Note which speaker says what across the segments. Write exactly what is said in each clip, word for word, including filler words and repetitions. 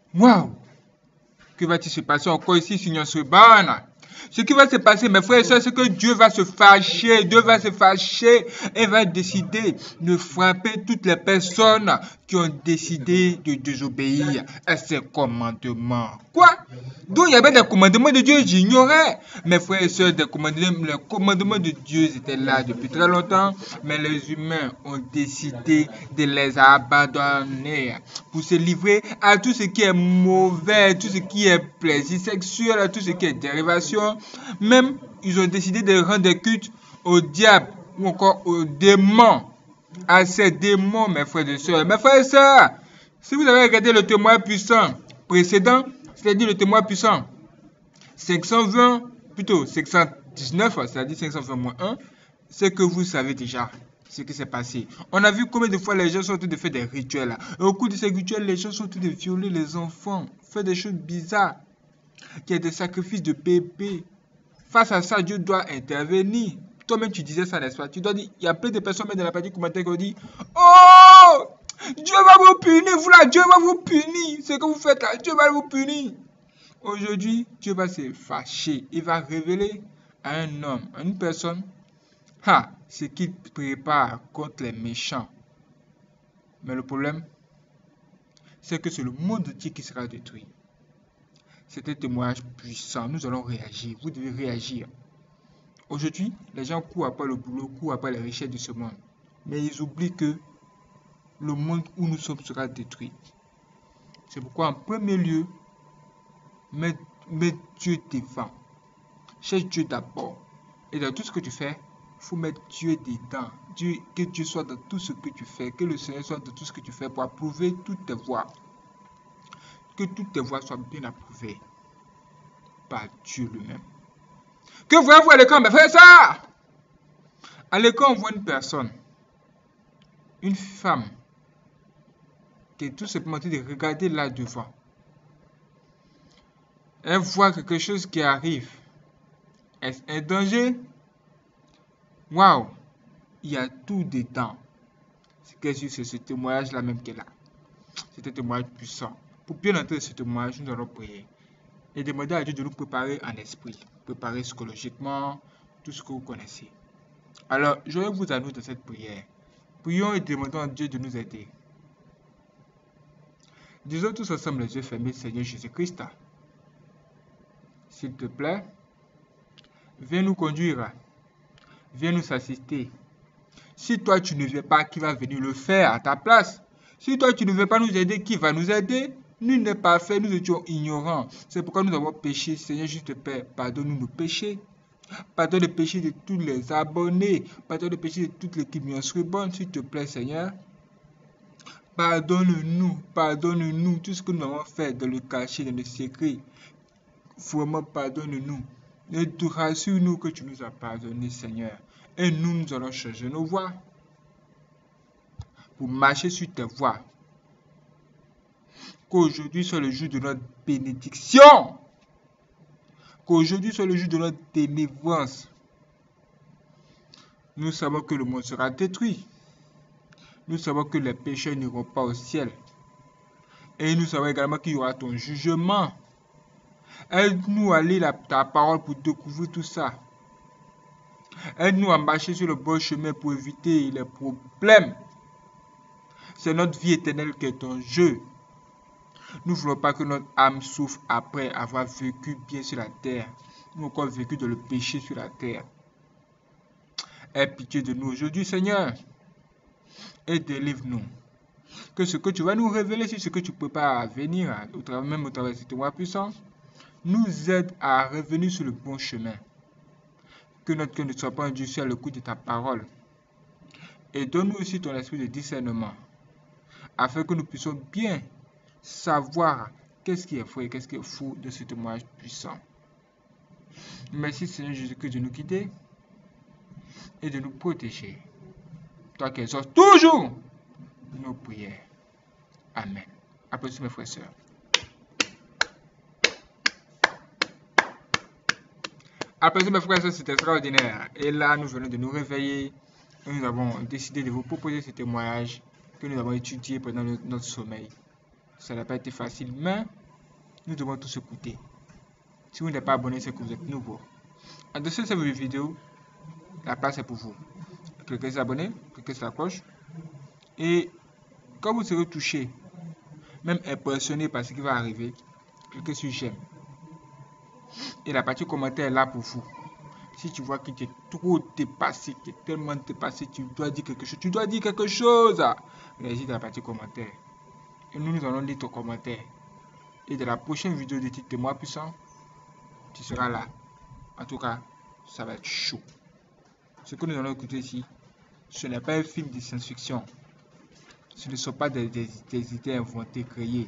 Speaker 1: Waouh! Que va-t-il se passer encore ici, Seigneur Seban? Ce qui va se passer, mes frères et sœurs, c'est que Dieu va se fâcher, Dieu va se fâcher et va décider de frapper toutes les personnes qui ont décidé de désobéir à ses commandements. Quoi? Donc il y avait des commandements de Dieu, j'ignorais. Mes frères et sœurs, des commandements, les commandements de Dieu étaient là depuis très longtemps, mais les humains ont décidé de les abandonner pour se livrer à tout ce qui est mauvais, tout ce qui est plaisir sexuel, à tout ce qui est dérivation. Même, ils ont décidé de rendre des cultes au diable ou encore aux démons. À ces démons, mes frères et sœurs. Mes frères et sœurs, si vous avez regardé le témoin puissant précédent, c'est-à-dire le témoin puissant cinq cent vingt, plutôt cinq cent dix-neuf, c'est-à-dire cinq cent vingt moins un, c'est que vous savez déjà ce qui s'est passé. On a vu combien de fois les gens sont en train de faire des rituels. Et au cours de ces rituels, les gens sont en train de violer les enfants, faire des choses bizarres, qu'il y a des sacrifices de bébés. Face à ça, Dieu doit intervenir. Toi-même, tu disais ça, n'est-ce pas? Tu dois dire, il y a plein de personnes même dans la partie commentaire qui ont dit, oh, Dieu va vous punir, vous là, Dieu va vous punir. Ce que vous faites là, Dieu va vous punir. Aujourd'hui, Dieu va se fâcher. Il va révéler à un homme, à une personne, ah, ce qu'il prépare contre les méchants. Mais le problème, c'est que c'est le monde entier qui sera détruit. C'est un témoignage puissant. Nous allons réagir. Vous devez réagir. Aujourd'hui, les gens courent après le boulot, courent après les richesses de ce monde. Mais ils oublient que le monde où nous sommes sera détruit. C'est pourquoi, en premier lieu, mets, mets Dieu devant. Cherche Dieu d'abord. Et dans tout ce que tu fais, il faut mettre Dieu dedans. Dieu, que Dieu soit dans tout ce que tu fais. Que le Seigneur soit dans tout ce que tu fais pour approuver toutes tes voies. Que toutes tes voies soient bien approuvées par Dieu lui-même. Que voyez-vous à l'écran, mes frères et sœurs? À l'écran, on voit une personne, une femme, qui est tout simplement en train de regarder là devant. Elle voit quelque chose qui arrive. Est-ce un danger? Waouh! Il y a tout dedans. C'est ce témoignage-là même qu'elle a. C'est un témoignage puissant. Pour bien entrer dans ce témoignage, nous allons prier. Et demander à Dieu de nous préparer en esprit, préparer psychologiquement, tout ce que vous connaissez. Alors, je vais vous annoncer dans cette prière. Prions et demandons à Dieu de nous aider. Disons tous ensemble les yeux fermés, Seigneur Jésus-Christ. S'il te plaît, viens nous conduire, viens nous assister. Si toi tu ne viens pas, qui va venir le faire à ta place? Si toi tu ne veux pas nous aider, qui va nous aider? Nul n'est parfait, nous étions ignorants. C'est pourquoi nous avons péché. Seigneur, juste Père, pardonne-nous nos péchés. Pardonne les péchés de tous les abonnés. Pardonne les péchés de toute l'équipe Bonne, s'il te plaît, Seigneur. Pardonne-nous, pardonne-nous tout ce que nous avons fait dans le cachet, dans le secret. Vraiment, pardonne-nous. Et rassure-nous que tu nous as pardonné, Seigneur. Et nous, nous allons changer nos voies pour marcher sur tes voies. Qu'aujourd'hui soit le jour de notre bénédiction. Qu'aujourd'hui soit le jour de notre délivrance. Nous savons que le monde sera détruit. Nous savons que les pécheurs n'iront pas au ciel. Et nous savons également qu'il y aura ton jugement. Aide-nous à lire la, ta parole pour découvrir tout ça. Aide-nous à marcher sur le bon chemin pour éviter les problèmes. C'est notre vie éternelle qui est en jeu. Nous ne voulons pas que notre âme souffre après avoir vécu bien sur la terre. Ou encore vécu dans le péché sur la terre. Aie pitié de nous aujourd'hui, Seigneur. Et délivre-nous. Que ce que tu vas nous révéler sur ce que tu prépares à venir, même au travers de tes moyens puissants, nous aide à revenir sur le bon chemin. Que notre cœur ne soit pas endurci à l'écoute de ta parole. Et donne-nous aussi ton esprit de discernement, afin que nous puissions bien savoir qu'est-ce qui est vrai et qu'est-ce qui est faux de ce témoignage puissant. Merci Seigneur Jésus-Christ de nous guider et de nous protéger. Toi qui exauces toujours nos prières. Amen. Applaudissez mes frères et sœurs. Applaudissez mes frères et sœurs, c'est extraordinaire. Et là, nous venons de nous réveiller. Et nous avons décidé de vous proposer ce témoignage que nous avons étudié pendant notre sommeil. Ça n'a pas été facile, mais nous devons tous écouter. Si vous n'êtes pas abonné, c'est que vous êtes nouveau. En dessous de cette vidéo, la place est pour vous. Cliquez sur abonner, cliquez sur la cloche. Et quand vous serez touché, même impressionné par ce qui va arriver, cliquez sur j'aime. Et la partie commentaire est là pour vous. Si tu vois que tu es trop dépassé, tu es tellement dépassé, tu dois dire quelque chose. Tu dois dire quelque chose. Réagis dans la partie commentaire. Et nous, nous allons lire ton commentaire. Et dans la prochaine vidéo de titre de moi puissant, tu seras là. En tout cas, ça va être chaud. Ce que nous allons écouter ici, ce n'est pas un film de science-fiction. Ce ne sont pas des, des, des idées inventées, créées.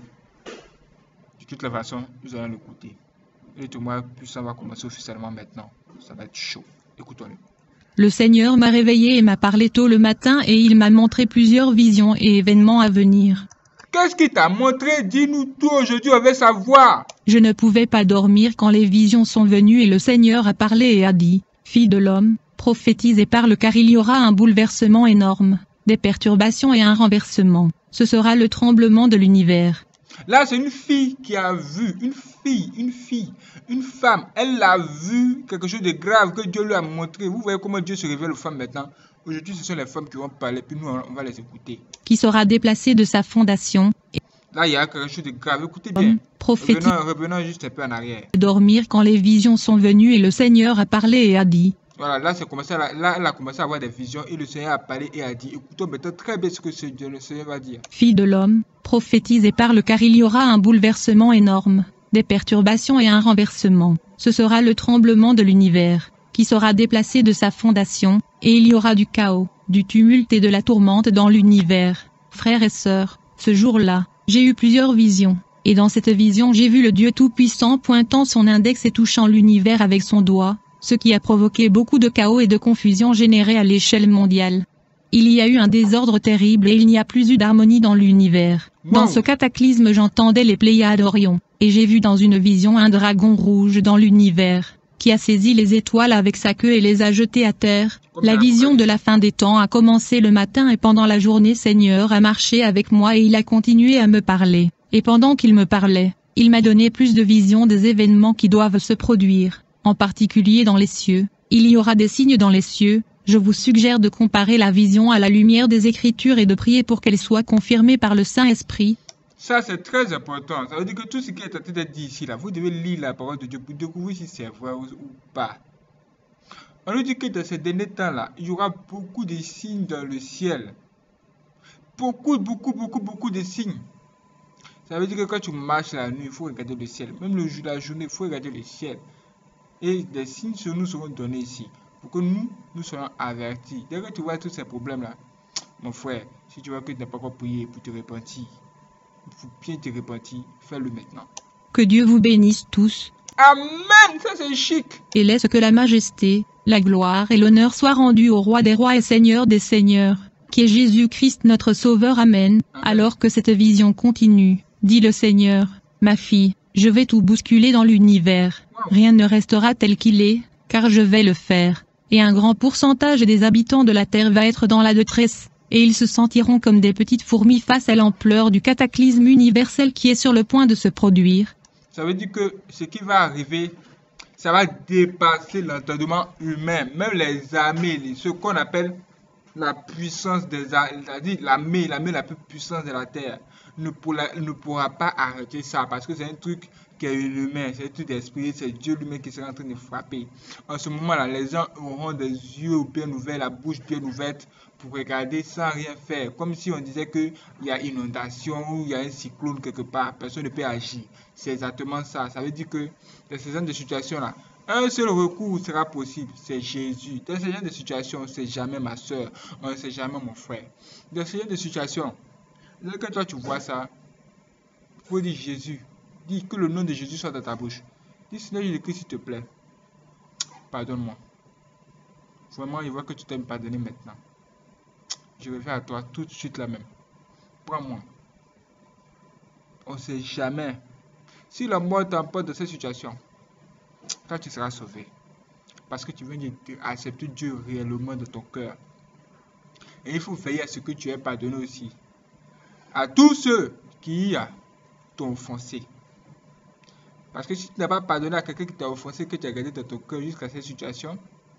Speaker 1: De toute façon, nous allons l'écouter. Et le témoin puissant va commencer officiellement maintenant. Ça va être chaud. Écoutons-le.
Speaker 2: Le Seigneur m'a réveillé et m'a parlé tôt le matin et il m'a montré plusieurs visions et événements à venir.
Speaker 1: Qu'est-ce qu'il t'a montré? Dis-nous tout aujourd'hui, on veut savoir.
Speaker 2: Je ne pouvais pas dormir quand les visions sont venues et le Seigneur a parlé et a dit, « Fille de l'homme, prophétise et parle car il y aura un bouleversement énorme, des perturbations et un renversement. Ce sera le tremblement de l'univers. »
Speaker 1: Là, c'est une fille qui a vu, une fille, une fille, une femme. Elle a vu quelque chose de grave que Dieu lui a montré. Vous voyez comment Dieu se révèle aux femmes maintenant. Aujourd'hui, ce sont les femmes qui vont parler, puis nous, on va les écouter.
Speaker 2: Qui sera déplacé de sa fondation.
Speaker 1: Là, il y a quelque chose de grave. Écoutez bien.
Speaker 2: Prophétise.
Speaker 1: Revenons, revenons juste un peu en arrière.
Speaker 2: Dormir quand les visions sont venues et le Seigneur a parlé et a dit.
Speaker 1: Voilà, là, c'est commencé à, là, elle a commencé à avoir des visions et le Seigneur a parlé et a dit, écoutons maintenant très bien ce que ce Dieu, le Seigneur va dire.
Speaker 2: Fille de l'homme, prophétise et parle car il y aura un bouleversement énorme, des perturbations et un renversement. Ce sera le tremblement de l'univers, qui sera déplacé de sa fondation, et il y aura du chaos, du tumulte et de la tourmente dans l'univers. Frères et sœurs, ce jour-là, j'ai eu plusieurs visions, et dans cette vision j'ai vu le Dieu Tout-Puissant pointant son index et touchant l'univers avec son doigt, ce qui a provoqué beaucoup de chaos et de confusion générée à l'échelle mondiale. Il y a eu un désordre terrible et il n'y a plus eu d'harmonie dans l'univers.
Speaker 1: Wow.
Speaker 2: Dans ce cataclysme j'entendais les Pléiades d'Orion, et j'ai vu dans une vision un dragon rouge dans l'univers, qui a saisi les étoiles avec sa queue et les a jetées à terre. La vision de la fin des temps a commencé le matin et pendant la journée Seigneur a marché avec moi et il a continué à me parler. Et pendant qu'il me parlait, il m'a donné plus de visions des événements qui doivent se produire. En particulier dans les cieux, il y aura des signes dans les cieux. Je vous suggère de comparer la vision à la lumière des Écritures et de prier pour qu'elle soit confirmée par le Saint-Esprit.
Speaker 1: Ça, c'est très important. Ça veut dire que tout ce qui est en train d'être dit ici, là, vous devez lire la parole de Dieu pour découvrir si c'est vrai ou, ou pas. On nous dit que dans ces derniers temps-là, il y aura beaucoup de signes dans le ciel. Beaucoup, beaucoup, beaucoup, beaucoup de signes. Ça veut dire que quand tu marches la nuit, il faut regarder le ciel. Même le jour, la journée, il faut regarder le ciel. Et des signes sur nous seront donnés ici, pour que nous, nous soyons avertis. Dès que tu vois tous ces problèmes-là, mon frère, si tu vois que tu n'as pas encore prié pour te repentir, pour bien te repentir, fais-le maintenant.
Speaker 2: Que Dieu vous bénisse tous.
Speaker 1: Amen, ça c'est chic.
Speaker 2: Et laisse que la majesté, la gloire et l'honneur soient rendus au roi des rois et seigneur des seigneurs, qui est Jésus-Christ notre Sauveur. Amen. Amen. Alors que cette vision continue, dit le Seigneur, ma fille, je vais tout bousculer dans l'univers. Rien ne restera tel qu'il est, car je vais le faire. Et un grand pourcentage des habitants de la terre va être dans la détresse, et ils se sentiront comme des petites fourmis face à l'ampleur du cataclysme universel qui est sur le point de se produire.
Speaker 1: Ça veut dire que ce qui va arriver, ça va dépasser l'entendement humain. Même les armées, ce qu'on appelle la puissance des armées, c'est-à-dire l'armée, l'armée la plus puissante de la terre, ne pourra, ne pourra pas arrêter ça parce que c'est un truc qui est humain, c'est un truc d'esprit, c'est Dieu lui-même qui sera en train de frapper. En ce moment-là, les gens auront des yeux bien ouverts, la bouche bien ouverte pour regarder sans rien faire, comme si on disait qu'il y a inondation ou il y a un cyclone quelque part, personne ne peut agir. C'est exactement ça. Ça veut dire que dans ce genre de situation-là, un seul recours sera possible, c'est Jésus. Dans ce genre de situation, c'est jamais ma soeur, c'est jamais mon frère. Dans ce genre de situation, dès que toi tu vois ça, il faut dire Jésus. Dis que le nom de Jésus soit dans ta bouche. Dis Seigneur Jésus-Christ, s'il te plaît, pardonne-moi. Vraiment, il voit que tu t'aimes me pardonner maintenant. Je vais faire à toi tout de suite la même. Prends-moi. On ne sait jamais. Si la mort t'emporte dans cette situation, toi tu seras sauvé. Parce que tu viens d'accepter Dieu réellement de ton cœur. Et il faut veiller à ce que tu aies pardonné aussi. À tous ceux qui t'ont offensé. Parce que si tu n'as pas pardonné à quelqu'un qui t'a offensé, que tu as gardé dans ton cœur jusqu'à cette situation,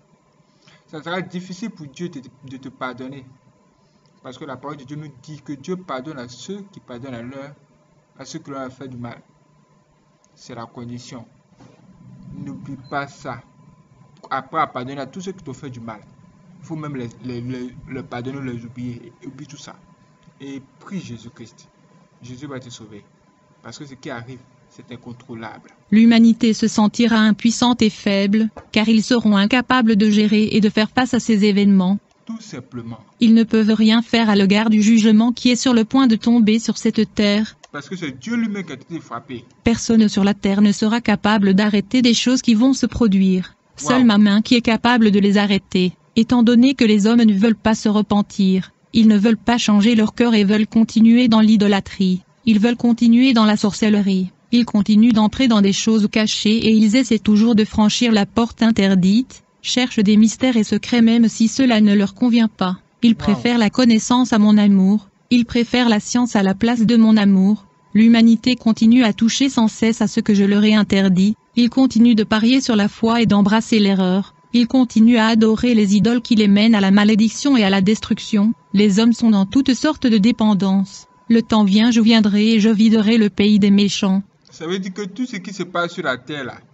Speaker 1: ça sera difficile pour Dieu de, de te pardonner. Parce que la parole de Dieu nous dit que Dieu pardonne à ceux qui pardonnent à leur, à ceux qui leur ont fait du mal. C'est la condition. N'oublie pas ça. Après à pardonner à tous ceux qui t'ont fait du mal, il faut même les, les, les, les pardonner, les oublier. Oublie tout ça. Et prie Jésus-Christ. Jésus va te sauver. Parce que ce qui arrive, c'est incontrôlable.
Speaker 2: L'humanité se sentira impuissante et faible, car ils seront incapables de gérer et de faire face à ces événements.
Speaker 1: Tout simplement.
Speaker 2: Ils ne peuvent rien faire à l'égard du jugement qui est sur le point de tomber sur cette terre.
Speaker 1: Parce que c'est Dieu lui-même qui a été frappé.
Speaker 2: Personne sur la terre ne sera capable d'arrêter des choses qui vont se produire.
Speaker 1: Wow.
Speaker 2: Seule ma main qui est capable de les arrêter. Étant donné que les hommes ne veulent pas se repentir, ils ne veulent pas changer leur cœur et veulent continuer dans l'idolâtrie. Ils veulent continuer dans la sorcellerie. Ils continuent d'entrer dans des choses cachées et ils essaient toujours de franchir la porte interdite, cherchent des mystères et secrets même si cela ne leur convient pas. Ils préfèrent la connaissance à mon amour, ils préfèrent la science à la place de mon amour. L'humanité continue à toucher sans cesse à ce que je leur ai interdit, ils continuent de parier sur la foi et d'embrasser l'erreur, ils continuent à adorer les idoles qui les mènent à la malédiction et à la destruction. Les hommes sont dans toutes sortes de dépendances. Le temps vient, je viendrai et je viderai le pays des méchants.
Speaker 1: Ça veut dire que tout ce qui se passe sur la terre là,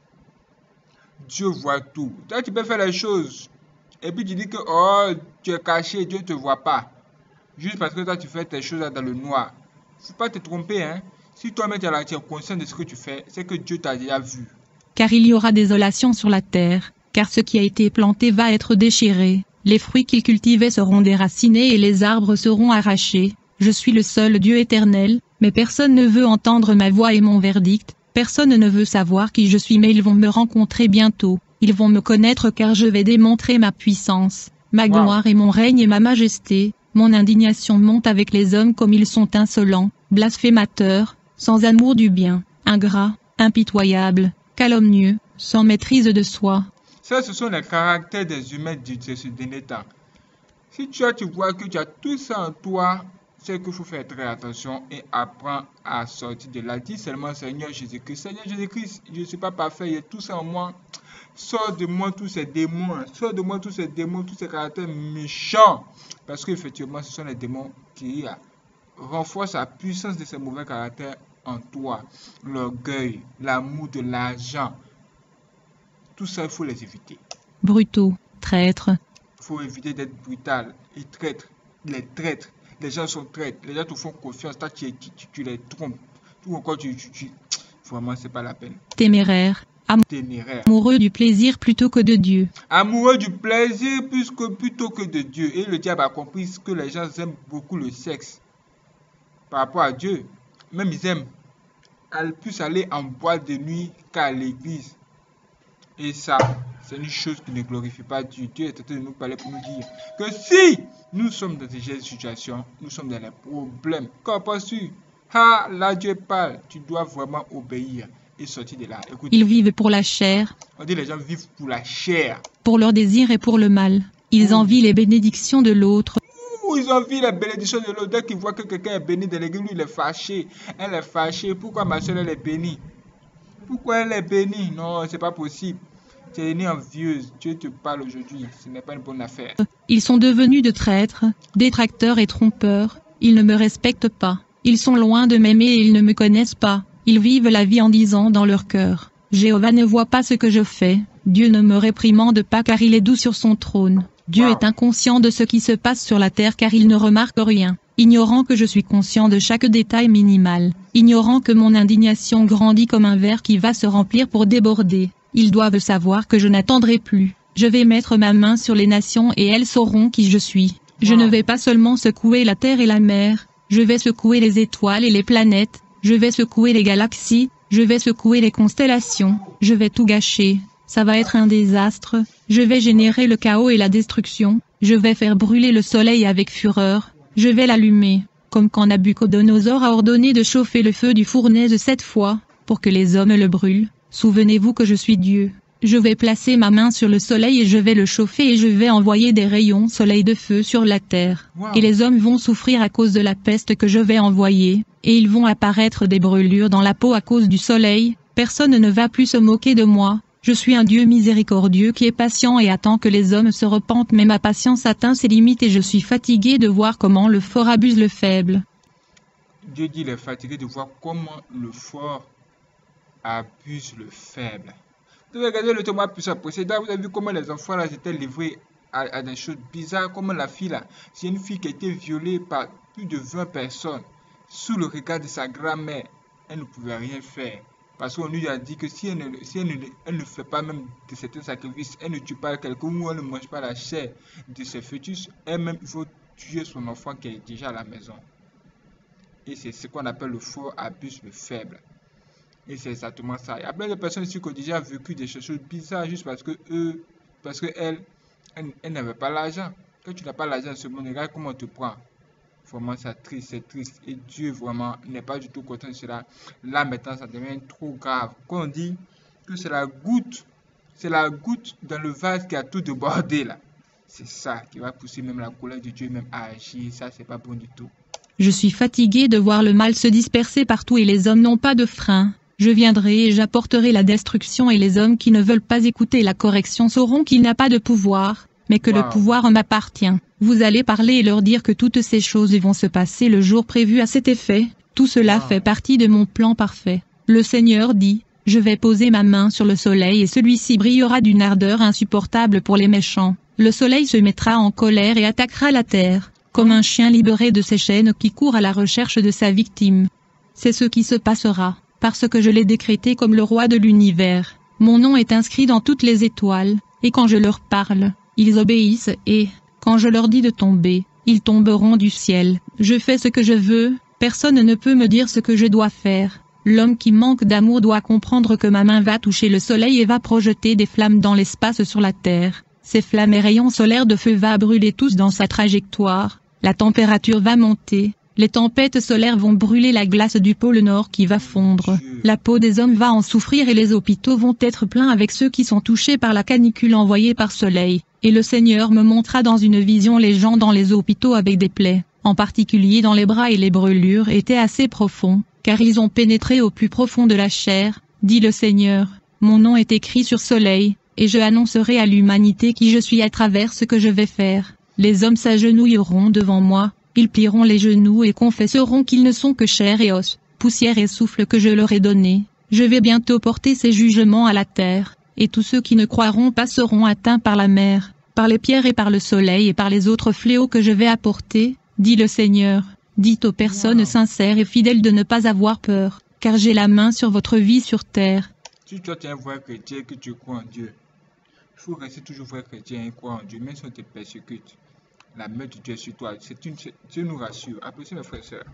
Speaker 1: Dieu voit tout. Toi, tu peux faire les choses. Et puis tu dis que oh, tu es caché, Dieu ne te voit pas. Juste parce que toi, tu fais tes choses là dans le noir. Il ne faut pas te tromper, hein. Si toi-même tu es conscient de ce que tu fais, c'est que Dieu t'a déjà vu.
Speaker 2: Car il y aura désolation sur la terre, car ce qui a été planté va être déchiré. Les fruits qu'ils cultivaient seront déracinés et les arbres seront arrachés. Je suis le seul Dieu éternel, mais personne ne veut entendre ma voix et mon verdict. Personne ne veut savoir qui je suis, mais ils vont me rencontrer bientôt. Ils vont me connaître car je vais démontrer ma puissance, ma
Speaker 1: Wow.
Speaker 2: gloire et mon règne et ma majesté. Mon indignation monte avec les hommes comme ils sont insolents, blasphémateurs, sans amour du bien, ingrats, impitoyables, calomnieux, sans maîtrise de soi.
Speaker 1: Ça, ce sont les caractères des humains de ce dernier temps. Si tu, as, tu vois que tu as tout ça en toi, c'est qu'il faut faire très attention et apprendre à sortir de là. Dis seulement Seigneur Jésus-Christ. Seigneur Jésus-Christ, je ne suis pas parfait, il y a tout ça en moi. Sors de moi tous ces démons, sors de moi tous ces démons, tous ces caractères méchants. Parce qu'effectivement, ce sont les démons qui renforcent la puissance de ces mauvais caractères en toi. L'orgueil, l'amour de l'argent. Tout ça, il faut les éviter.
Speaker 2: Brutaux, traîtres.
Speaker 1: Il faut éviter d'être brutal et traître. Les traîtres. Les gens sont traîtres. Les gens te font confiance. Toi, tu, tu, tu, tu les trompes. Ou encore, tu, tu, tu... Vraiment, c'est pas la peine.
Speaker 2: Téméraires.
Speaker 1: Téméraire.
Speaker 2: Amoureux du plaisir plutôt que de Dieu.
Speaker 1: Amoureux du plaisir plus que, plutôt que de Dieu. Et le diable a compris que les gens aiment beaucoup le sexe par rapport à Dieu. Même ils aiment plus aller en boîte de nuit qu'à l'église. Et ça, c'est une chose qui ne glorifie pas Dieu. Dieu est en train de nous parler pour nous dire que si nous sommes dans des situations, nous sommes dans les problèmes. Quand pas sûr, ah, là Dieu parle, tu dois vraiment obéir et sortir de là. Écoute,
Speaker 2: Ils vivent pour la chair,
Speaker 1: on dit les gens vivent pour la chair.
Speaker 2: pour leur désir et pour le mal. Ils envient les bénédictions de l'autre.
Speaker 1: Ouh, ils envient la bénédiction de l'autre. Dès qu'ils voient que quelqu'un est béni dans l'église, lui il est fâché. Elle est fâchée. Pourquoi ma soeur elle est bénie? Pourquoi elle est bénie? Non, c'est pas possible. Tu es née envieuse. Dieu te parle aujourd'hui. Ce n'est pas une bonne affaire.
Speaker 2: Ils sont devenus de traîtres, détracteurs et trompeurs. Ils ne me respectent pas. Ils sont loin de m'aimer et ils ne me connaissent pas. Ils vivent la vie en disant dans leur cœur: Jéhovah ne voit pas ce que je fais. Dieu ne me réprimande pas car il est doux sur son trône. Dieu
Speaker 1: Wow.
Speaker 2: est inconscient de ce qui se passe sur la terre car il ne remarque rien. Ignorant que je suis conscient de chaque détail minimal. Ignorant que mon indignation grandit comme un verre qui va se remplir pour déborder. Ils doivent savoir que je n'attendrai plus. Je vais mettre ma main sur les nations et elles sauront qui je suis. Je
Speaker 1: Wow.
Speaker 2: ne vais pas seulement secouer la terre et la mer. Je vais secouer les étoiles et les planètes. Je vais secouer les galaxies. Je vais secouer les constellations. Je vais tout gâcher. Ça va être un désastre. Je vais générer le chaos et la destruction. Je vais faire brûler le soleil avec fureur. Je vais l'allumer. Comme quand Nabuchodonosor a ordonné de chauffer le feu du fournaise sept fois, pour que les hommes le brûlent. Souvenez-vous que je suis Dieu. Je vais placer ma main sur le soleil et je vais le chauffer et je vais envoyer des rayons soleil de feu sur la terre.
Speaker 1: Wow.
Speaker 2: Et les hommes vont souffrir à cause de la peste que je vais envoyer, et ils vont apparaître des brûlures dans la peau à cause du soleil. Personne ne va plus se moquer de moi. Je suis un Dieu miséricordieux qui est patient et attend que les hommes se repentent, mais ma patience atteint ses limites et je suis fatigué de voir comment le fort abuse le faible.
Speaker 1: Dieu dit il est fatigué de voir comment le fort abuse le faible. Vous avez regardé le témoin puissant précédent, vous avez vu comment les enfants là étaient livrés à, à des choses bizarres, comme la fille là. C'est une fille qui a été violée par plus de vingt personnes sous le regard de sa grand-mère. Elle ne pouvait rien faire. Parce qu'on lui a dit que si elle ne, si elle ne, elle ne fait pas même de certains sacrifices, elle ne tue pas quelqu'un ou elle ne mange pas la chair de ses fœtus, elle-même il faut tuer son enfant qui est déjà à la maison. Et c'est ce qu'on appelle le fort abuse le faible. Et c'est exactement ça. Il y a plein de personnes ici qui ont déjà vécu des choses bizarres juste parce que eux, parce que elles, elles, elles n'avaient pas l'argent. Quand tu n'as pas l'argent, ce monde, regarde comment on te prend. Vraiment, c'est triste, c'est triste. Et Dieu, vraiment, n'est pas du tout content de cela. Là, maintenant, ça devient trop grave. Quand on dit que c'est la goutte, c'est la goutte dans le vase qui a tout débordé, là. C'est ça qui va pousser même la colère de Dieu même à agir. Ça, c'est pas bon du tout.
Speaker 2: Je suis fatigué de voir le mal se disperser partout et les hommes n'ont pas de frein. Je viendrai et j'apporterai la destruction et les hommes qui ne veulent pas écouter la correction sauront qu'il n'a pas de pouvoir, mais que wow. le pouvoir m'appartient. Vous allez parler et leur dire que toutes ces choses vont se passer le jour prévu à cet effet. Tout cela wow. fait partie de mon plan parfait. Le Seigneur dit, je vais poser ma main sur le soleil et celui-ci brillera d'une ardeur insupportable pour les méchants. Le soleil se mettra en colère et attaquera la terre, comme un chien libéré de ses chaînes qui court à la recherche de sa victime. C'est ce qui se passera, parce que je l'ai décrété comme le roi de l'univers. Mon nom est inscrit dans toutes les étoiles, et quand je leur parle, ils obéissent et, quand je leur dis de tomber, ils tomberont du ciel. Je fais ce que je veux, personne ne peut me dire ce que je dois faire. L'homme qui manque d'amour doit comprendre que ma main va toucher le soleil et va projeter des flammes dans l'espace sur la terre. Ces flammes et rayons solaires de feu va brûler tous dans sa trajectoire. La température va monter. Les tempêtes solaires vont brûler la glace du pôle Nord qui va fondre. La peau des hommes va en souffrir et les hôpitaux vont être pleins avec ceux qui sont touchés par la canicule envoyée par soleil. Et le Seigneur me montra dans une vision les gens dans les hôpitaux avec des plaies, en particulier dans les bras et les brûlures étaient assez profonds, car ils ont pénétré au plus profond de la chair, dit le Seigneur. Mon nom est écrit sur soleil, et je annoncerai à l'humanité qui je suis à travers ce que je vais faire. Les hommes s'agenouilleront devant moi, ils plieront les genoux et confesseront qu'ils ne sont que chair et os, poussière et souffle que je leur ai donné. Je vais bientôt porter ces jugements à la terre, et tous ceux qui ne croiront pas seront atteints par la mer, par les pierres et par le soleil et par les autres fléaux que je vais apporter, dit le Seigneur. Dites aux personnes wow. sincères et fidèles de ne pas avoir peur, car j'ai la main sur votre vie sur terre.
Speaker 1: Si toi tu es un vrai chrétien que tu crois en Dieu, il faut rester toujours vrai chrétien et croire en Dieu, même si on te persécute. La main de Dieu sur toi, c'est une, Dieu nous rassure. Appréciez mes frères et sœurs.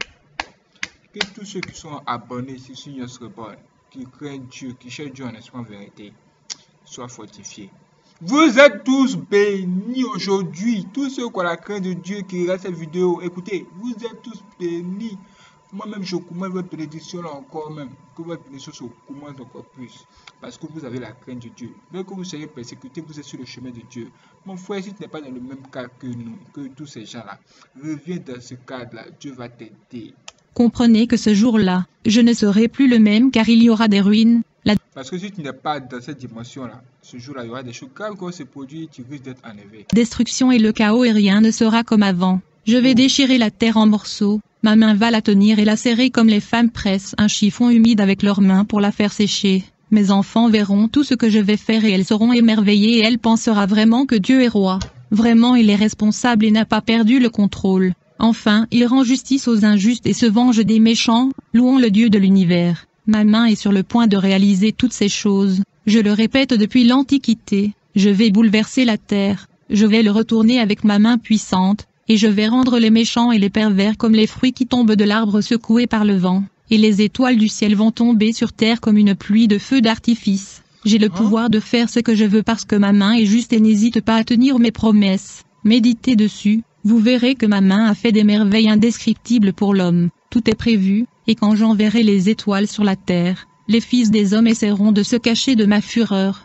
Speaker 1: Que tous ceux qui sont abonnés sur Seigneur Reborn, qui craignent Dieu, qui cherchent Dieu en esprit en vérité, soient fortifiés. Vous êtes tous bénis aujourd'hui. Tous ceux qui ont la crainte de Dieu qui regardent cette vidéo, écoutez, vous êtes tous bénis. Moi-même, je commence votre bénédiction là encore même. Que votre bénédiction se commence encore plus. Parce que vous avez la crainte de Dieu. Même que vous soyez persécuté, vous êtes sur le chemin de Dieu. Mon frère, si tu n'es pas dans le même cas que nous, que tous ces gens-là, reviens dans ce cadre-là. Dieu va t'aider.
Speaker 2: Comprenez que ce jour-là, je ne serai plus le même car il y aura des ruines. La...
Speaker 1: Parce que si tu n'es pas dans cette dimension-là, ce jour-là, il y aura des choses graves qui vont se produire, tu risques d'être enlevé.
Speaker 2: Destruction et le chaos et rien ne sera comme avant. Je vais oh. déchirer la terre en morceaux. Ma main va la tenir et la serrer comme les femmes pressent un chiffon humide avec leurs mains pour la faire sécher. Mes enfants verront tout ce que je vais faire et elles seront émerveillées et elle pensera vraiment que Dieu est roi. Vraiment il est responsable et n'a pas perdu le contrôle. Enfin, il rend justice aux injustes et se venge des méchants, louons le Dieu de l'univers. Ma main est sur le point de réaliser toutes ces choses. Je le répète depuis l'Antiquité, je vais bouleverser la terre, je vais le retourner avec ma main puissante. Et je vais rendre les méchants et les pervers comme les fruits qui tombent de l'arbre secoués par le vent, et les étoiles du ciel vont tomber sur terre comme une pluie de feux d'artifice. J'ai le pouvoir de faire ce que je veux parce que ma main est juste et n'hésite pas à tenir mes promesses. Méditez dessus, vous verrez que ma main a fait des merveilles indescriptibles pour l'homme. Tout est prévu, et quand j'enverrai les étoiles sur la terre, les fils des hommes essaieront de se cacher de ma fureur.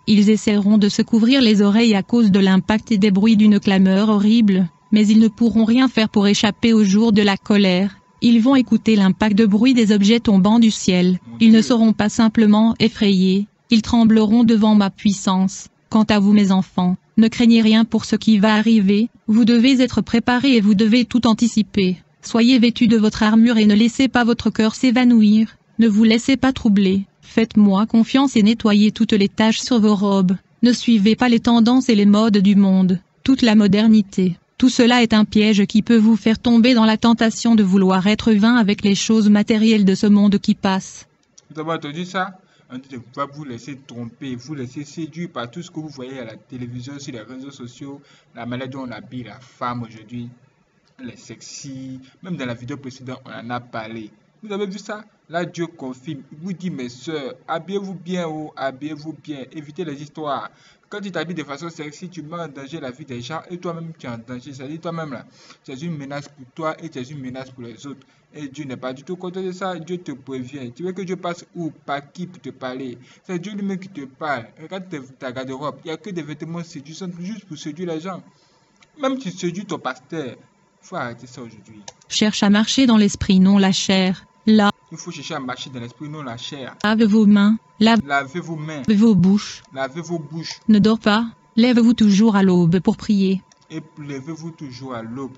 Speaker 2: Ils essaieront de se couvrir les oreilles à cause de l'impact et des bruits d'une clameur horrible, mais ils ne pourront rien faire pour échapper au jour de la colère. Ils vont écouter l'impact de bruit des objets tombant du ciel. Ils ne seront pas simplement effrayés, ils trembleront devant ma puissance. Quant à vous mes enfants, ne craignez rien pour ce qui va arriver, vous devez être préparés et vous devez tout anticiper. Soyez vêtus de votre armure et ne laissez pas votre cœur s'évanouir, ne vous laissez pas troubler. Faites-moi confiance et nettoyez toutes les taches sur vos robes. Ne suivez pas les tendances et les modes du monde, toute la modernité. Tout cela est un piège qui peut vous faire tomber dans la tentation de vouloir être vain avec les choses matérielles de ce monde qui passe.
Speaker 1: Vous avez entendu ça? On dit de ne pas vous laisser tromper, vous laisser séduire par tout ce que vous voyez à la télévision, sur les réseaux sociaux, la manière dont on habille la femme aujourd'hui, elle est sexy, même dans la vidéo précédente on en a parlé. Vous avez vu ça? Là Dieu confirme, il vous dit mes soeurs, habillez-vous bien, oh, habillez-vous bien, évitez les histoires. Quand tu t'habilles de façon sexy, tu mets en danger la vie des gens et toi-même tu es en danger. C'est-à-dire toi-même là, tu es une menace pour toi et tu es une menace pour les autres. Et Dieu n'est pas du tout content de ça, Dieu te prévient. Tu veux que Dieu passe où? Par qui pour te parler? C'est Dieu lui-même qui te parle. Regarde ta garde-robe, il n'y a que des vêtements séduisants juste pour séduire les gens. Même tu séduis ton pasteur. Il faut arrêter ça aujourd'hui.
Speaker 2: Cherche à marcher dans l'esprit, non la chair. Là,
Speaker 1: il faut chercher à marcher dans l'esprit, non la chair.
Speaker 2: Lave vos mains, lave
Speaker 1: Lavez vos mains,
Speaker 2: vos bouches.
Speaker 1: lavez vos bouches
Speaker 2: Ne dors pas, lève-vous toujours à l'aube pour prier.
Speaker 1: et levez-vous toujours à l'aube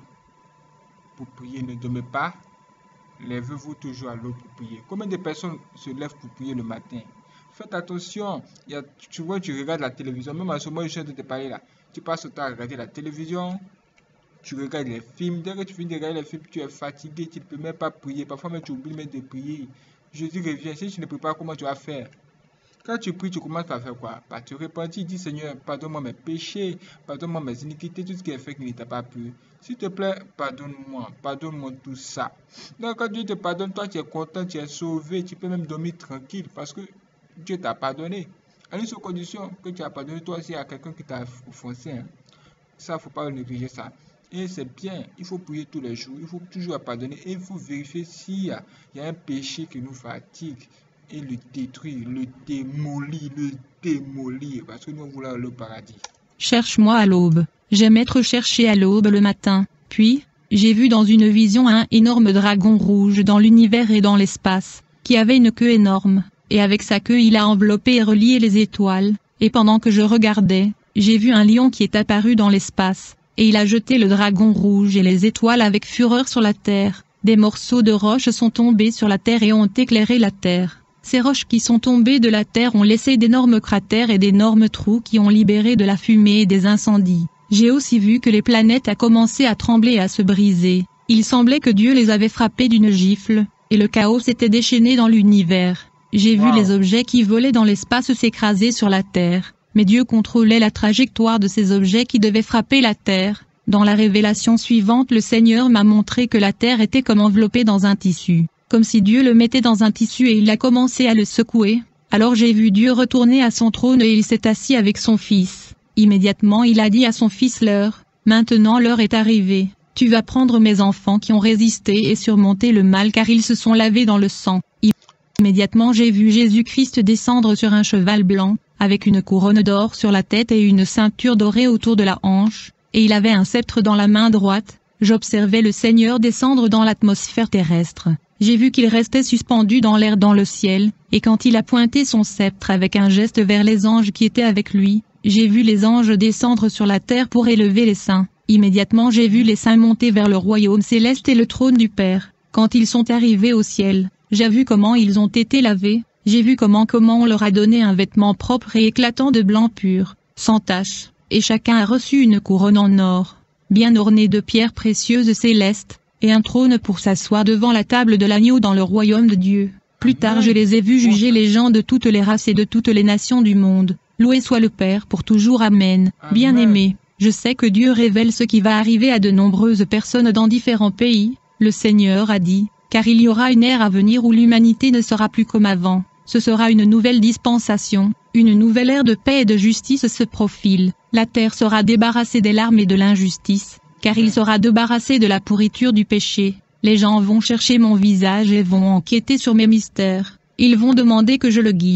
Speaker 1: pour prier. Ne dormez pas, levez-vous toujours à l'aube pour prier. Combien de personnes se lèvent pour prier le matin? Faites attention, il y a, tu vois, tu regardes la télévision, même en ce moment, je suis en train de te parler là. Tu passes le temps à regarder la télévision, tu regardes les films. Dès que tu finis de regarder les films, tu es fatigué, tu ne peux même pas prier. Parfois même tu oublies même de prier. Jésus revient. Si tu ne pries pas, comment tu vas faire? Quand tu pries, tu commences par faire quoi? Par te repentir, dis Seigneur, pardonne-moi mes péchés, pardonne-moi mes iniquités, tout ce qui est fait qui ne t'a pas plu. S'il te plaît, pardonne-moi, pardonne-moi tout ça. Donc quand Dieu te pardonne, toi tu es content, tu es sauvé, tu peux même dormir tranquille parce que Dieu t'a pardonné. À une seule condition que tu as pardonné toi aussi à quelqu'un qui t'a offensé. Hein. Ça, il ne faut pas négliger ça. Et c'est bien, il faut prier tous les jours, il faut toujours pardonner et il faut vérifier s'il y a, il y a un péché qui nous fatigue et le détruire, le démolir, le démolir parce que nous voulons aller au paradis.
Speaker 2: Cherche-moi à l'aube. J'aime être cherché à l'aube le matin. Puis, j'ai vu dans une vision un énorme dragon rouge dans l'univers et dans l'espace, qui avait une queue énorme, et avec sa queue il a enveloppé et relié les étoiles, et pendant que je regardais, j'ai vu un lion qui est apparu dans l'espace. Et il a jeté le dragon rouge et les étoiles avec fureur sur la terre. Des morceaux de roches sont tombés sur la terre et ont éclairé la terre. Ces roches qui sont tombées de la terre ont laissé d'énormes cratères et d'énormes trous qui ont libéré de la fumée et des incendies. J'ai aussi vu que les planètes a commencé à trembler et à se briser. Il semblait que Dieu les avait frappées d'une gifle, et le chaos s'était déchaîné dans l'univers. J'ai vu
Speaker 1: Wow.
Speaker 2: les objets qui volaient dans l'espace s'écraser sur la terre. Mais Dieu contrôlait la trajectoire de ces objets qui devaient frapper la terre. Dans la révélation suivante, le Seigneur m'a montré que la terre était comme enveloppée dans un tissu, comme si Dieu le mettait dans un tissu et il a commencé à le secouer. Alors j'ai vu Dieu retourner à son trône et il s'est assis avec son fils. Immédiatement il a dit à son fils l'heure, maintenant l'heure est arrivée. Tu vas prendre mes enfants qui ont résisté et surmonté le mal car ils se sont lavés dans le sang. Immédiatement j'ai vu Jésus-Christ descendre sur un cheval blanc, avec une couronne d'or sur la tête et une ceinture dorée autour de la hanche, et il avait un sceptre dans la main droite. J'observais le Seigneur descendre dans l'atmosphère terrestre. J'ai vu qu'il restait suspendu dans l'air dans le ciel, et quand il a pointé son sceptre avec un geste vers les anges qui étaient avec lui, j'ai vu les anges descendre sur la terre pour élever les saints. Immédiatement j'ai vu les saints monter vers le royaume céleste et le trône du Père. Quand ils sont arrivés au ciel, j'ai vu comment ils ont été lavés. J'ai vu comment comment on leur a donné un vêtement propre et éclatant de blanc pur, sans tache, et chacun a reçu une couronne en or, bien ornée de pierres précieuses célestes, et un trône pour s'asseoir devant la table de l'agneau dans le royaume de Dieu. Plus tard je les ai vus juger les gens de toutes les races et de toutes les nations du monde. Loué soit le Père pour toujours, Amen. Bien-aimé, je sais que Dieu révèle ce qui va arriver à de nombreuses personnes dans différents pays. Le Seigneur a dit, car il y aura une ère à venir où l'humanité ne sera plus comme avant. Ce sera une nouvelle dispensation, une nouvelle ère de paix et de justice se profile. La terre sera débarrassée des larmes et de l'injustice, car il sera débarrassé de la pourriture du péché. Les gens vont chercher mon visage et vont enquêter sur mes mystères. Ils vont demander que je le guide.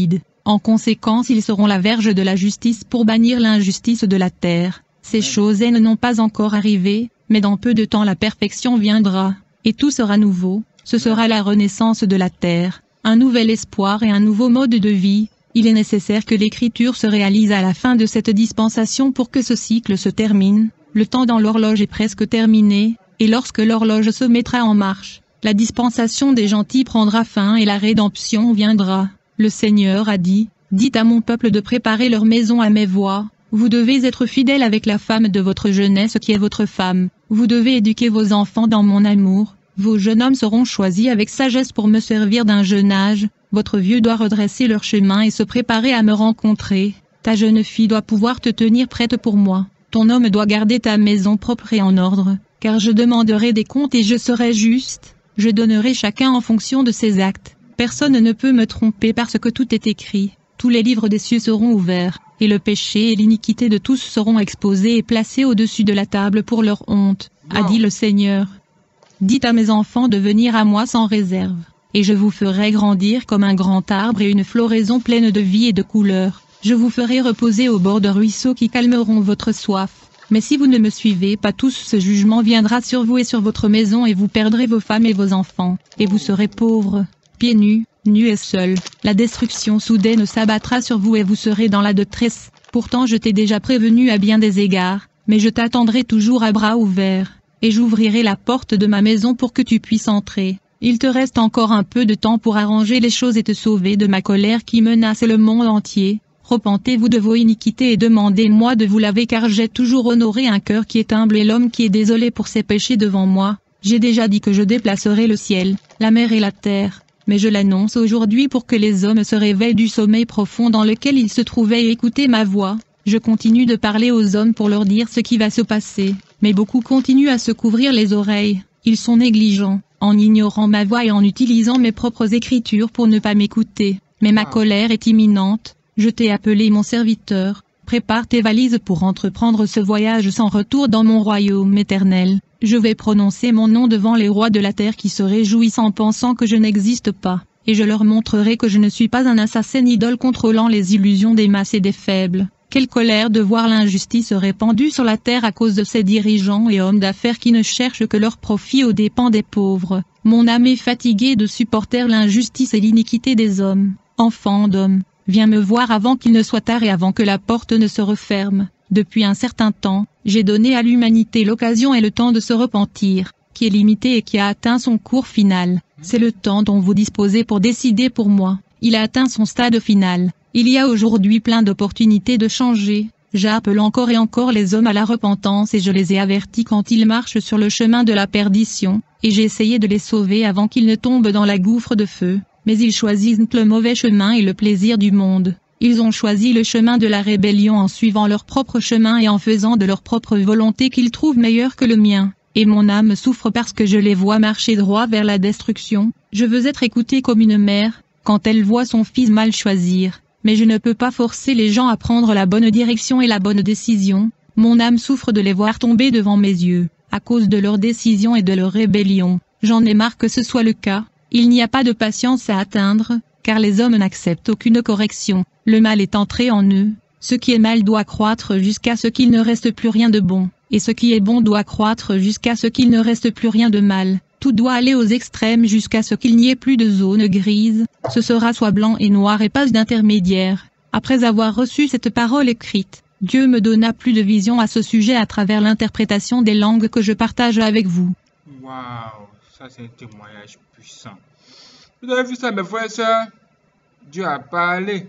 Speaker 2: En conséquence, ils seront la verge de la justice pour bannir l'injustice de la terre. Ces choses elles n'ont pas encore arrivé, mais dans peu de temps la perfection viendra, et tout sera nouveau. Ce sera la renaissance de la terre, un nouvel espoir et un nouveau mode de vie. Il est nécessaire que l'écriture se réalise à la fin de cette dispensation pour que ce cycle se termine. Le temps dans l'horloge est presque terminé, et lorsque l'horloge se mettra en marche, la dispensation des gentils prendra fin et la rédemption viendra. Le Seigneur a dit, « Dites à mon peuple de préparer leur maison à mes voies. Vous devez être fidèle avec la femme de votre jeunesse qui est votre femme. Vous devez éduquer vos enfants dans mon amour. Vos jeunes hommes seront choisis avec sagesse pour me servir d'un jeune âge. Votre vieux doit redresser leur chemin et se préparer à me rencontrer. Ta jeune fille doit pouvoir te tenir prête pour moi. Ton homme doit garder ta maison propre et en ordre, car je demanderai des comptes et je serai juste. Je donnerai chacun en fonction de ses actes. Personne ne peut me tromper parce que tout est écrit. Tous les livres des cieux seront ouverts, et le péché et l'iniquité de tous seront exposés et placés au-dessus de la table pour leur honte, a dit le Seigneur. Dites à mes enfants de venir à moi sans réserve, et je vous ferai grandir comme un grand arbre et une floraison pleine de vie et de couleurs. Je vous ferai reposer au bord de ruisseaux qui calmeront votre soif. Mais si vous ne me suivez pas tous, ce jugement viendra sur vous et sur votre maison et vous perdrez vos femmes et vos enfants, et vous serez pauvres, pieds nus, nus et seuls. La destruction soudaine s'abattra sur vous et vous serez dans la détresse. Pourtant je t'ai déjà prévenu à bien des égards, mais je t'attendrai toujours à bras ouverts, et j'ouvrirai la porte de ma maison pour que tu puisses entrer. Il te reste encore un peu de temps pour arranger les choses et te sauver de ma colère qui menace le monde entier. Repentez-vous de vos iniquités et demandez-moi de vous laver car j'ai toujours honoré un cœur qui est humble et l'homme qui est désolé pour ses péchés devant moi. J'ai déjà dit que je déplacerai le ciel, la mer et la terre, mais je l'annonce aujourd'hui pour que les hommes se réveillent du sommeil profond dans lequel ils se trouvaient et écoutent ma voix. Je continue de parler aux hommes pour leur dire ce qui va se passer, mais beaucoup continuent à se couvrir les oreilles. Ils sont négligents, en ignorant ma voix et en utilisant mes propres écritures pour ne pas m'écouter. Mais ma colère est imminente. Je t'ai appelé mon serviteur, prépare tes valises pour entreprendre ce voyage sans retour dans mon royaume éternel. Je vais prononcer mon nom devant les rois de la terre qui se réjouissent en pensant que je n'existe pas, et je leur montrerai que je ne suis pas un assassin idole contrôlant les illusions des masses et des faibles. Quelle colère de voir l'injustice répandue sur la terre à cause de ces dirigeants et hommes d'affaires qui ne cherchent que leur profit aux dépens des pauvres. Mon âme est fatiguée de supporter l'injustice et l'iniquité des hommes. Enfants d'hommes, viens me voir avant qu'il ne soit tard et avant que la porte ne se referme. Depuis un certain temps, j'ai donné à l'humanité l'occasion et le temps de se repentir, qui est limité et qui a atteint son cours final. C'est le temps dont vous disposez pour décider pour moi. Il a atteint son stade final. Il y a aujourd'hui plein d'opportunités de changer. J'appelle encore et encore les hommes à la repentance et je les ai avertis quand ils marchent sur le chemin de la perdition, et j'ai essayé de les sauver avant qu'ils ne tombent dans la gouffre de feu. Mais ils choisissent le mauvais chemin et le plaisir du monde. Ils ont choisi le chemin de la rébellion en suivant leur propre chemin et en faisant de leur propre volonté qu'ils trouvent meilleur que le mien. Et mon âme souffre parce que je les vois marcher droit vers la destruction. Je veux être écoutée comme une mère, quand elle voit son fils mal choisir. Mais je ne peux pas forcer les gens à prendre la bonne direction et la bonne décision. Mon âme souffre de les voir tomber devant mes yeux, à cause de leurs décisions et de leur rébellion. J'en ai marre que ce soit le cas. Il n'y a pas de patience à atteindre, car les hommes n'acceptent aucune correction. Le mal est entré en eux. Ce qui est mal doit croître jusqu'à ce qu'il ne reste plus rien de bon, et ce qui est bon doit croître jusqu'à ce qu'il ne reste plus rien de mal. Tout doit aller aux extrêmes jusqu'à ce qu'il n'y ait plus de zone grise. Ce sera soit blanc et noir et pas d'intermédiaire. Après avoir reçu cette parole écrite, Dieu me donna plus de vision à ce sujet à travers l'interprétation des langues que je partage avec vous.
Speaker 1: Waouh, ça c'est un témoignage puissant. Vous avez vu ça, mes frères et sœurs? Dieu a parlé.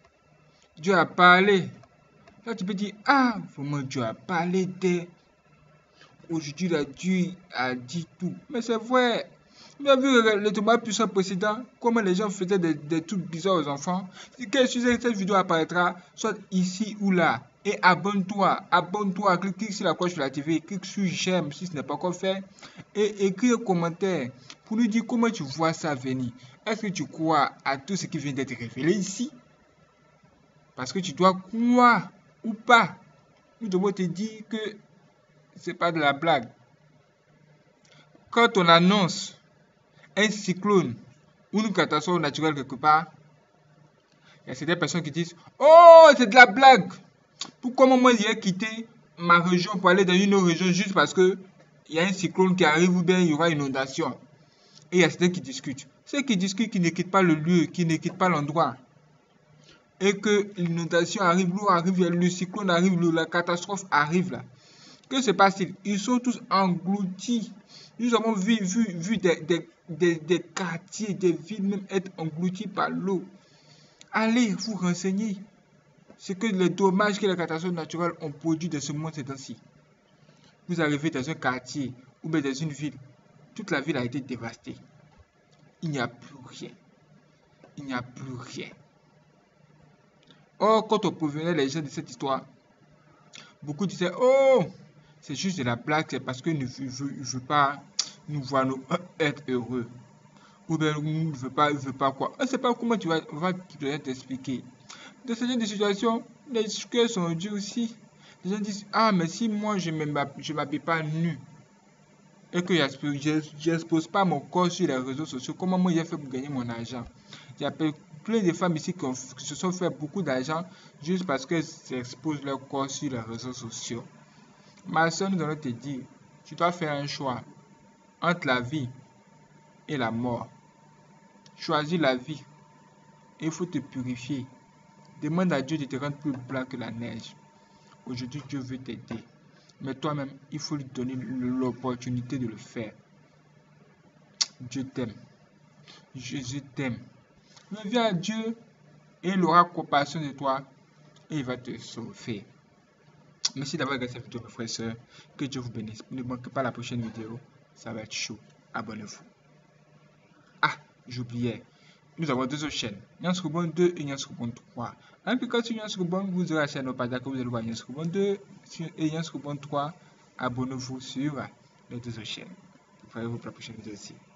Speaker 1: Dieu a parlé. Là, tu peux dire, ah, vraiment, Dieu a parlé de... Aujourd'hui, là, Dieu a dit tout. Mais c'est vrai. Vous avez vu le témoignage puissant précédent, comment les gens faisaient des, des trucs bizarres aux enfants. Si cette vidéo apparaîtra, soit ici ou là. Et abonne-toi, abonne-toi, clique sur la cloche de la T V, clique sur j'aime si ce n'est pas encore fait. Et écris un commentaire pour nous dire comment tu vois ça venir. Est-ce que tu crois à tout ce qui vient d'être révélé ici? Parce que tu dois croire ou pas. Nous devons te dire que c'est pas de la blague. Quand on annonce un cyclone ou une catastrophe naturelle quelque part, Il y a certaines personnes qui disent, oh, c'est de la blague. Pourquoi moi, j'ai quitté ma région pour aller dans une autre région juste parce que il y a un cyclone qui arrive ou bien il y aura une inondation. Et il y a certains qui discutent. Ceux qui discutent, qui ne quittent pas le lieu, qui ne quittent pas l'endroit. Et que l'inondation arrive, l'eau arrive, le cyclone arrive, la catastrophe arrive là. Que se passe-t-il? Ils sont tous engloutis. Nous avons vu, vu, vu des, des, des, des quartiers, des villes même être engloutis par l'eau. Allez vous renseigner. C'est que les dommages que les catastrophes naturelles ont produit de ce monde ces temps-ci. Vous arrivez dans un quartier ou bien dans une ville, toute la ville a été dévastée. Il n'y a plus rien. Il n'y a plus rien. Or, quand on prévenait les gens de cette histoire, beaucoup disaient, oh, c'est juste de la blague, c'est parce que ne veut, veut pas nous voir nous être heureux. Ou bien ne veut pas, veut pas quoi. On ne sait pas comment tu vas, vas t'expliquer. Dans ce genre de situation, les cœurs sont durs aussi. Les gens disent, ah, mais si moi je ne m'habille pas nu et que je n'expose pas mon corps sur les réseaux sociaux, comment moi j'ai fait pour gagner mon argent? Il y a plein de femmes ici qui, ont, qui se sont fait beaucoup d'argent juste parce qu'elles exposent leur corps sur les réseaux sociaux. Ma soeur, nous allons te dire, tu dois faire un choix entre la vie et la mort. Choisis la vie. Il faut te purifier. Demande à Dieu de te rendre plus blanc que la neige. Aujourd'hui, Dieu veut t'aider. Mais toi-même, il faut lui donner l'opportunité de le faire. Dieu t'aime. Jésus t'aime. Reviens à Dieu et il aura compassion de toi et il va te sauver. Merci d'avoir regardé cette vidéo, mes frères et sœurs. Que Dieu vous bénisse. Ne manquez pas la prochaine vidéo. Ça va être chaud. Abonnez-vous. Ah, j'oubliais. Nous avons deux autres chaînes. Nyans Rubon deux et Nyans Rubon trois. En cliquant sur Nyans Rubon, vous aurez la chaîne au Padaka. Vous allez voir Nyans Rubon deux et Nyans Rubon trois. Abonnez-vous sur les deux autres chaînes. Vous verrez vous pour la prochaine vidéo aussi.